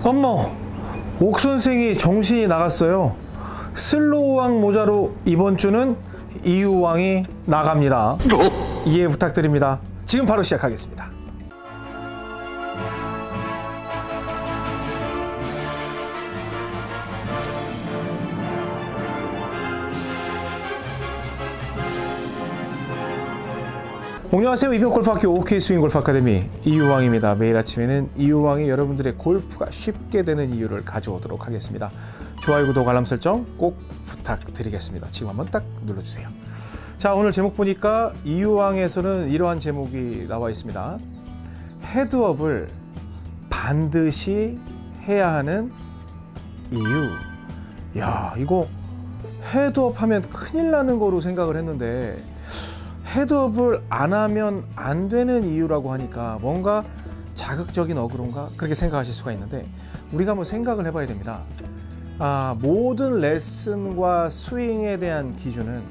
어머, 옥 선생이 정신이 나갔어요. 슬로우왕 모자로 이번 주는 이유왕이 나갑니다. 이해 부탁드립니다. 지금 바로 시작하겠습니다. 안녕하세요. 이병골프학교 OK스윙골프 아카데미 이유왕입니다. 매일 아침에는 이유왕이 여러분들의 골프가 쉽게 되는 이유를 가져오도록 하겠습니다. 좋아요, 구독, 알람 설정 꼭 부탁드리겠습니다. 지금 한번 딱 눌러주세요. 자, 오늘 제목 보니까 이유왕에서는 이러한 제목이 나와 있습니다. 헤드업을 반드시 해야 하는 이유. 야, 이거 헤드업 하면 큰일 나는 거로 생각을 했는데 헤드업을 안 하면 안 되는 이유라고 하니까 뭔가 자극적인 어그로인가 그렇게 생각하실 수가 있는데, 우리가 한번 생각을 해봐야 됩니다. 모든 레슨과 스윙에 대한 기준은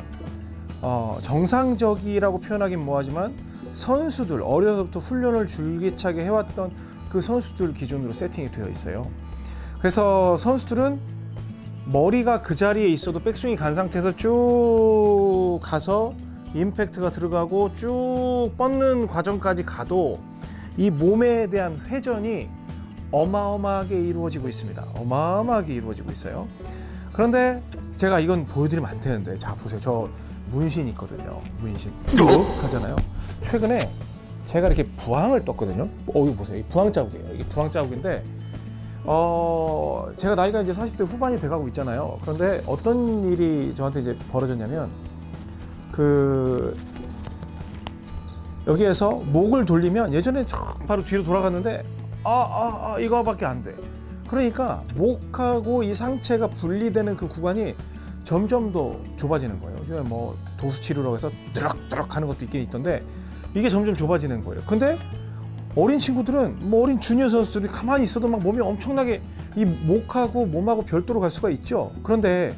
정상적이라고 표현하긴 뭐하지만 선수들, 어려서부터 훈련을 줄기차게 해왔던 그 선수들 기준으로 세팅이 되어 있어요. 그래서 선수들은 머리가 그 자리에 있어도 백스윙이 간 상태에서 쭉 가서 임팩트가 들어가고 쭉 뻗는 과정까지 가도 이 몸에 대한 회전이 어마어마하게 이루어지고 있습니다. 어마어마하게 이루어지고 있어요. 그런데 제가 이건 보여드리면 안 되는데, 자 보세요. 저 문신 있거든요. 문신 쭉 하잖아요. 최근에 제가 이렇게 부항을 떴거든요. 이거 보세요. 이 부항 자국이에요. 이게 부항 자국인데 제가 나이가 이제 40대 후반이 돼가고 있잖아요. 그런데 어떤 일이 저한테 이제 벌어졌냐면, 여기에서 목을 돌리면 예전에 바로 뒤로 돌아갔는데 이거밖에 안 돼. 그러니까 목하고 이 상체가 분리되는 그 구간이 점점 더 좁아지는 거예요. 요즘에 뭐 도수치료라고 해서 드럭드럭 하는 것도 있긴 있던데 이게 점점 좁아지는 거예요. 근데 어린 친구들은, 뭐 어린 주니어 선수들이 가만히 있어도 막 몸이 엄청나게 이 목하고 몸하고 별도로 갈 수가 있죠. 그런데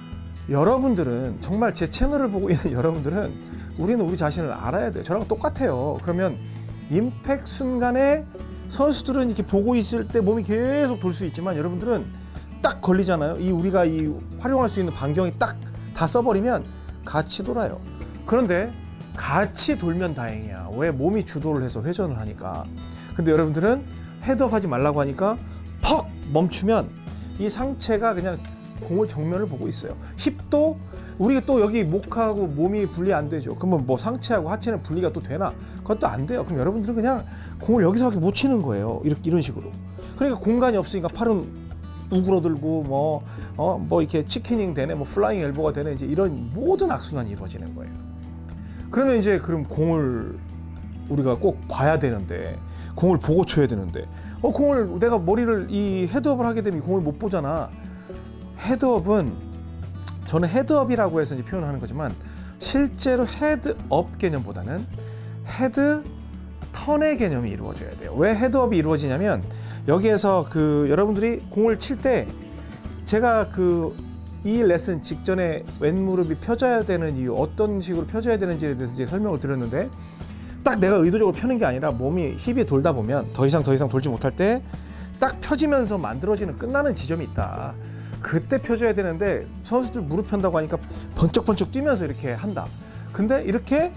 여러분들은, 정말 제 채널을 보고 있는 여러분들은 우리는 우리 자신을 알아야 돼요. 저랑 똑같아요. 그러면 임팩트 순간에 선수들은 이렇게 보고 있을 때 몸이 계속 돌 수 있지만, 여러분들은 딱 걸리잖아요. 우리가 활용할 수 있는 반경이 딱 다 써버리면 같이 돌아요. 그런데 같이 돌면 다행이야. 왜? 몸이 주도를 해서 회전을 하니까. 근데 여러분들은 헤드업 하지 말라고 하니까 퍽 멈추면 이 상체가 그냥 공을 정면을 보고 있어요. 힙도 우리가 또 여기 목하고 몸이 분리 안 되죠. 그러면 뭐 상체하고 하체는 분리가 또 되나? 그것도 안 돼요. 그럼 여러분들은 그냥 공을 여기서밖에 못 치는 거예요. 이런 식으로. 그러니까 공간이 없으니까 팔은 우그러들고 뭐 이렇게 치키닝 되네, 뭐 플라잉 엘보가 되네, 이제 이런 모든 악순환이 이루어지는 거예요. 그러면 이제 공을 우리가 꼭 봐야 되는데, 공을 보고 쳐야 되는데, 공을 내가 머리를 이 헤드업을 하게 되면 공을 못 보잖아. 헤드업은, 저는 헤드업이라고 해서 이제 표현하는 거지만 실제로 헤드업 개념보다는 헤드 턴의 개념이 이루어져야 돼요. 왜 헤드업이 이루어지냐면, 여기에서 여러분들이 공을 칠 때 제가 이 레슨 직전에 왼무릎이 펴져야 되는 이유, 어떤 식으로 펴져야 되는지에 대해서 이제 설명을 드렸는데, 딱 내가 의도적으로 펴는 게 아니라 몸이 힙이 돌다 보면 더 이상 돌지 못할 때 딱 펴지면서 만들어지는 끝나는 지점이 있다. 그때 펴줘야 되는데 선수들 무릎 편다고 하니까 번쩍번쩍 뛰면서 이렇게 한다. 근데 이렇게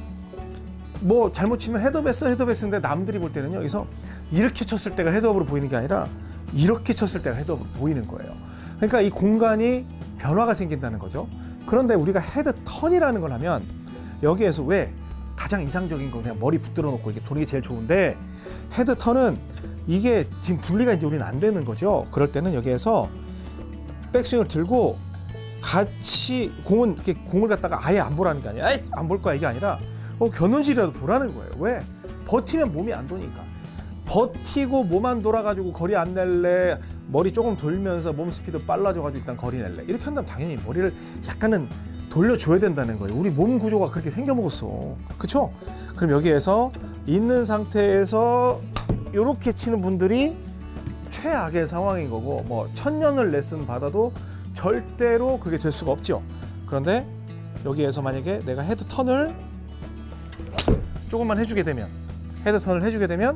뭐 잘못 치면 헤드업했는데 남들이 볼 때는요, 여기서 이렇게 쳤을 때가 헤드업으로 보이는 게 아니라 이렇게 쳤을 때가 헤드업으로 보이는 거예요. 그러니까 이 공간이 변화가 생긴다는 거죠. 그런데 우리가 헤드 턴이라는 걸 하면, 여기에서 왜 가장 이상적인 건 그냥 머리 붙들어 놓고 이렇게 도는 게 제일 좋은데, 헤드 턴은 이게 지금 분리가 이제 우리는 안 되는 거죠. 그럴 때는 여기에서 백스윙을 들고 같이 공을 갖다가 아예 안 보라는 게 아니라, 안 볼 거야 이게 아니라 겨눈질이라도 보라는 거예요. 왜? 버티면 몸이 안 도니까. 버티고 몸 안 돌아가지고 거리 안 낼래, 머리 조금 돌면서 몸 스피드 빨라져가지고 일단 거리 낼래, 이렇게 한다면 당연히 머리를 약간은 돌려줘야 된다는 거예요. 우리 몸 구조가 그렇게 생겨먹었어. 그쵸? 그럼 여기에서 있는 상태에서 이렇게 치는 분들이 최악의 상황인 거고, 뭐 천년을 레슨 받아도 절대로 그게 될 수가 없죠. 그런데 여기에서 만약에 내가 헤드 턴을 조금만 해주게 되면, 헤드 턴을 해주게 되면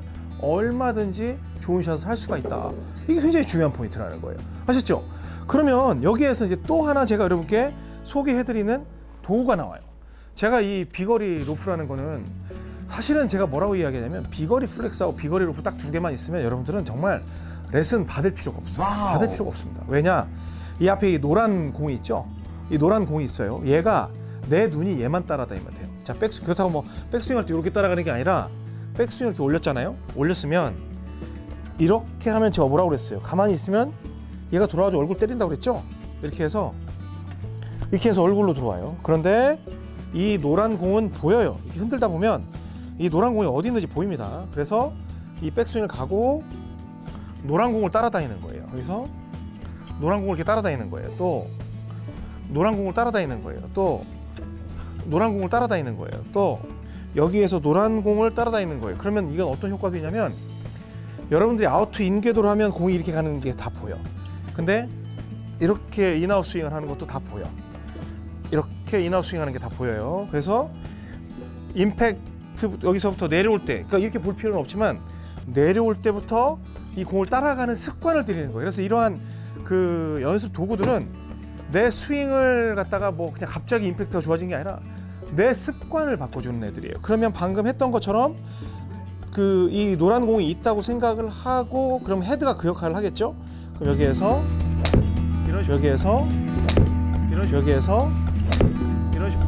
얼마든지 좋은 샷을 할 수가 있다. 이게 굉장히 중요한 포인트라는 거예요. 아셨죠? 그러면 여기에서 이제 또 하나 제가 여러분께 소개해드리는 도구가 나와요. 제가 이 비거리 로프라는 거는 사실은 제가 뭐라고 이야기하냐면 비거리 플렉스하고 비거리 로프 딱 두 개만 있으면 여러분들은 정말 레슨 받을 필요가 없어요. 받을 필요가 없습니다. 왜냐? 이 앞에 이 노란 공이 있죠? 이 노란 공이 있어요. 얘가 내 눈이 얘만 따라다니면 돼요. 자, 백스윙, 그렇다고 뭐 백스윙 할 때 이렇게 따라가는 게 아니라 백스윙 이렇게 올렸잖아요. 올렸으면 이렇게 하면 제가 뭐라고 그랬어요? 가만히 있으면 얘가 돌아와서 얼굴 때린다고 그랬죠? 이렇게 해서 얼굴로 들어와요. 그런데 이 노란 공은 보여요. 이렇게 흔들다 보면 이 노란 공이 어디 있는지 보입니다. 그래서 이 백스윙을 가고 노란 공을 따라다니는 거예요. 여기서 노란 공을 이렇게 따라다니는 거예요. 또 노란 공을 따라다니는 거예요. 또 노란 공을 따라다니는 거예요. 또 여기에서 노란 공을 따라다니는 거예요. 그러면 이건 어떤 효과도 있냐면 여러분들이 아웃투 인궤도로 하면 공이 이렇게 가는 게 다 보여. 근데 이렇게 인아웃 스윙을 하는 것도 다 보여. 이렇게 인아웃 스윙 하는 게 다 보여요. 그래서 임팩트 여기서부터 내려올 때, 그러니까 이렇게 볼 필요는 없지만 내려올 때부터 이 공을 따라가는 습관을 들이는 거예요. 그래서 이러한 그 연습 도구들은 내 스윙을 갖다가 뭐 그냥 갑자기 임팩트가 좋아진 게 아니라 내 습관을 바꿔주는 애들이에요. 그러면 방금 했던 것처럼 그 이 노란 공이 있다고 생각을 하고 그럼 헤드가 그 역할을 하겠죠. 그럼 여기에서 이런 식으로, 여기에서 이런 식으로, 여기에서 이런 식으로.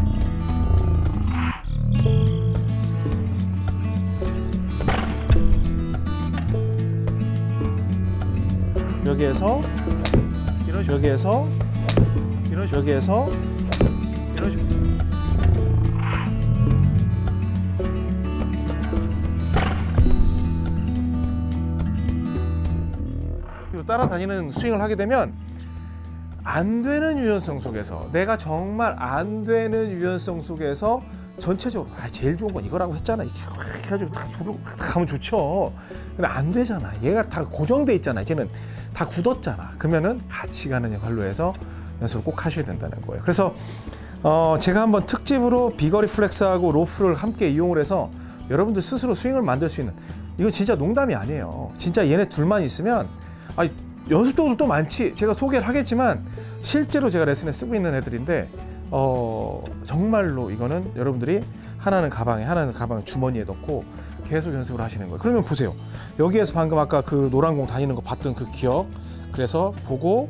여기에서 이런 식으로, 여기에서 이런 식으로, 여기에서 이런 식으로. 따라다니는 스윙을 하게 되면 안 되는 유연성 속에서, 내가 정말 안 되는 유연성 속에서 전체적으로 제일 좋은 건 이거라고 했잖아, 이렇게 해가지고 다 가면 좋죠. 근데 안 되잖아. 얘가 다 고정돼 있잖아. 이제는 다 굳었잖아. 그러면은 같이 가는 역할로 해서 연습을 꼭 하셔야 된다는 거예요. 그래서 제가 한번 특집으로 비거리 플렉스하고 로프를 함께 이용을 해서 여러분들 스스로 스윙을 만들 수 있는, 이건 진짜 농담이 아니에요. 진짜 얘네 둘만 있으면 연습 도구도 또 많지. 제가 소개를 하겠지만 실제로 제가 레슨에 쓰고 있는 애들인데 정말로 이거는 여러분들이 하나는 가방에, 하나는 가방 주머니에 넣고 계속 연습을 하시는 거예요. 그러면 보세요. 여기에서 방금 아까 그 노란 공 다니는 거 봤던 그 기억, 그래서 보고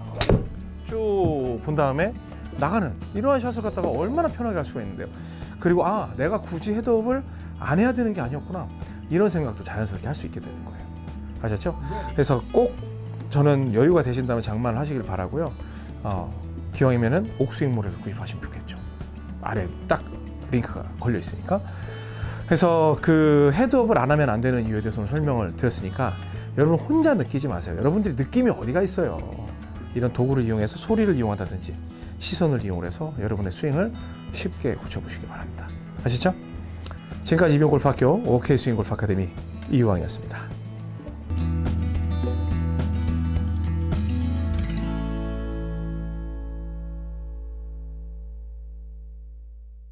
쭉 본 다음에 나가는 이러한 샷을 갖다가 얼마나 편하게 할 수가 있는데요. 그리고 내가 굳이 헤드업을 안 해야 되는 게 아니었구나, 이런 생각도 자연스럽게 할 수 있게 되는 거예요. 아셨죠? 그래서 꼭 저는 여유가 되신다면 장만을 하시길 바라고요. 기왕이면은 옥스윙몰에서 구입하시면 좋겠죠. 아래 딱 링크가 걸려 있으니까. 그래서 그 헤드업을 안 하면 안 되는 이유에 대해서는 설명을 드렸으니까 여러분 혼자 느끼지 마세요. 여러분들이 느낌이 어디가 있어요. 이런 도구를 이용해서 소리를 이용한다든지 시선을 이용해서 여러분의 스윙을 쉽게 고쳐보시기 바랍니다. 아시죠? 지금까지 이병골프학교 OK 스윙 골프 아카데미 이유왕이었습니다.